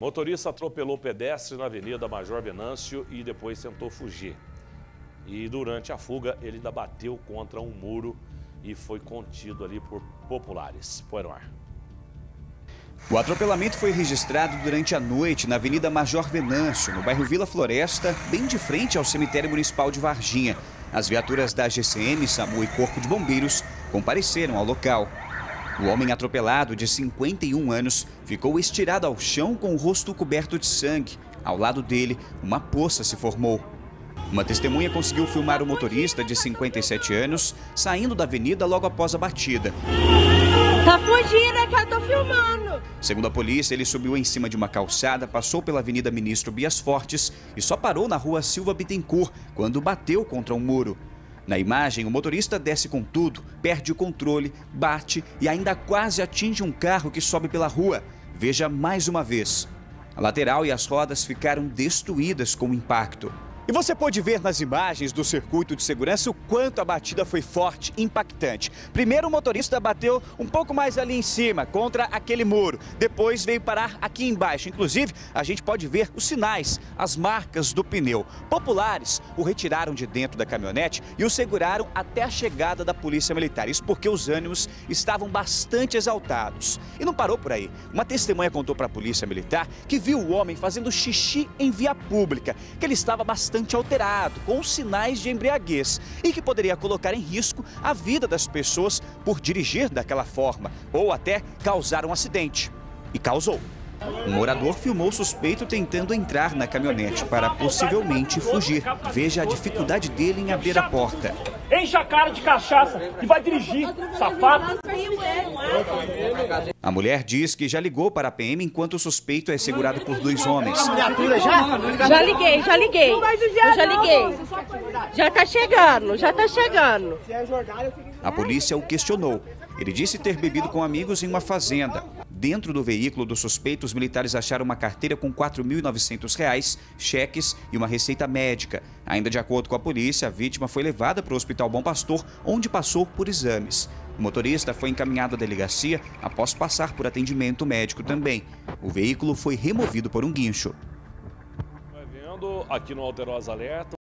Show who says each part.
Speaker 1: Motorista atropelou pedestre na Avenida Major Venâncio e depois tentou fugir. E durante a fuga ele ainda bateu contra um muro e foi contido ali por populares. Põe no ar.
Speaker 2: O atropelamento foi registrado durante a noite na Avenida Major Venâncio, no bairro Vila Floresta, bem de frente ao cemitério municipal de Varginha. As viaturas da GCM, SAMU e Corpo de Bombeiros compareceram ao local. O homem atropelado, de 51 anos, ficou estirado ao chão com o rosto coberto de sangue. Ao lado dele, uma poça se formou. Uma testemunha conseguiu filmar o motorista, de 57 anos, saindo da avenida logo após a batida.
Speaker 3: Tá fugindo, é que eu tô filmando.
Speaker 2: Segundo a polícia, ele subiu em cima de uma calçada, passou pela Avenida Ministro Bias Fortes e só parou na rua Silva Bittencourt quando bateu contra um muro. Na imagem, o motorista desce com tudo, perde o controle, bate e ainda quase atinge um carro que sobe pela rua. Veja mais uma vez. A lateral e as rodas ficaram destruídas com o impacto. E você pode ver nas imagens do circuito de segurança o quanto a batida foi forte, impactante. Primeiro o motorista bateu um pouco mais ali em cima, contra aquele muro. Depois veio parar aqui embaixo. Inclusive, a gente pode ver os sinais, as marcas do pneu. Populares o retiraram de dentro da caminhonete e o seguraram até a chegada da polícia militar. Isso porque os ânimos estavam bastante exaltados. E não parou por aí. Uma testemunha contou para a polícia militar que viu o homem fazendo xixi em via pública, que ele estava bastante alterado, com sinais de embriaguez e que poderia colocar em risco a vida das pessoas por dirigir daquela forma ou até causar um acidente. E causou. Um morador filmou o suspeito tentando entrar na caminhonete para possivelmente fugir. Veja a dificuldade dele em abrir a porta.
Speaker 4: Enche a cara de cachaça e vai dirigir, safado.
Speaker 2: A mulher diz que já ligou para a PM enquanto o suspeito é segurado por dois homens.
Speaker 3: Já liguei. Já tá chegando.
Speaker 2: A polícia o questionou. Ele disse ter bebido com amigos em uma fazenda. Dentro do veículo do suspeito, os militares acharam uma carteira com R$ 4.900, cheques e uma receita médica. Ainda de acordo com a polícia, a vítima foi levada para o Hospital Bom Pastor, onde passou por exames. O motorista foi encaminhado à delegacia após passar por atendimento médico também. O veículo foi removido por um guincho.
Speaker 1: Vai vendo aqui no Alterosa Alerta.